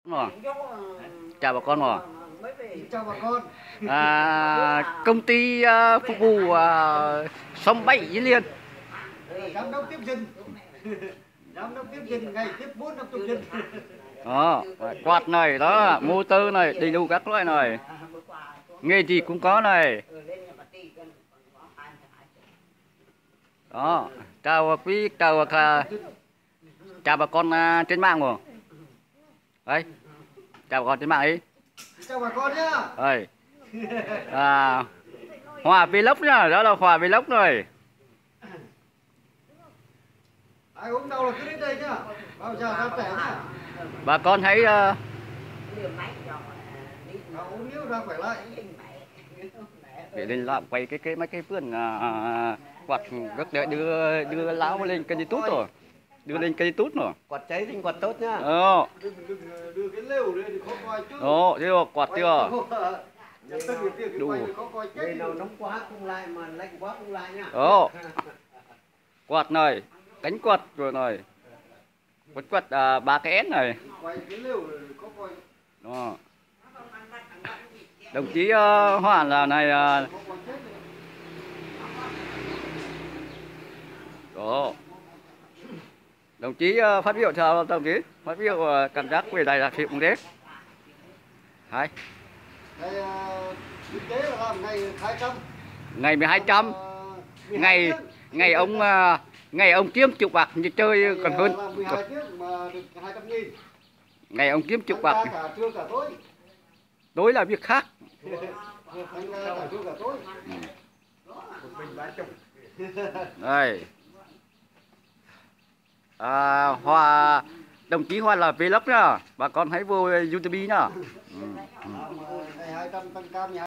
Mà. Chào bà con mà. Chào bà con. Công ty phục vụ xóm 7 với Liên. Giám đốc tiếp dân. Giám đốc tiếp dân ngày tiếp 4 năm chục dân. Đó, quạt này, đó, motor này, đầy đủ các loại này. Nghề gì cũng có này. Đó, chào quý, chào bà con trên mạng mà. Đấy, chào bà con trên mạng ấy. Chào bà con nhá. Đây. Hòa Vlog nhá, đó là Hòa Vlog rồi. Ai uống đâu là cứ đến đây nhá. Bao giờ ra khỏe nhá. Bà con hãy uống nhiều ra khỏe lại. để lên làm quay mấy cái vườn quạt rất để đưa lão lên kênh YouTube rồi. Đưa lên kênh YouTube rồi. Quạt cháy thì quạt tốt nhá. Đưa cái lều đây thì khó coi chứ. Đó, thế rồi, quạt chưa? Đủ. Đây nào nóng quá không lại mà lạnh quá không lại nhá. Đó. Quạt này, cánh quạt rồi này. Quạt 3 cái S này. Quay cái lều khó coi. Đó. Đồng chí Hoàn là này đó. Đồng chí phát biểu chào đồng chí, phát biểu cảm giác về đại đặc hiệu cũng thế. Hay. Đây thực tế là làm ngày 200. Ngày 1200. Ngày ông kiếm chục bạc như chơi còn hơn. Làm 12 tiếng mà được 200.000. Ngày ông kiếm chục bạc. Cả trưa cả tối. Tối là việc khác. Cả trưa cả tối. Một mình bán chục. Đây. Đồng chí Hoa là vlog nhá, bà con hãy vô YouTube nhá. 200 tăng cam